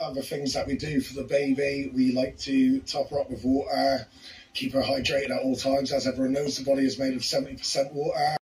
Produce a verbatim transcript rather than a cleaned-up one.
other things that we do for the baby, we like to top her up with water, keep her hydrated at all times. As everyone knows, the body is made of seventy percent water.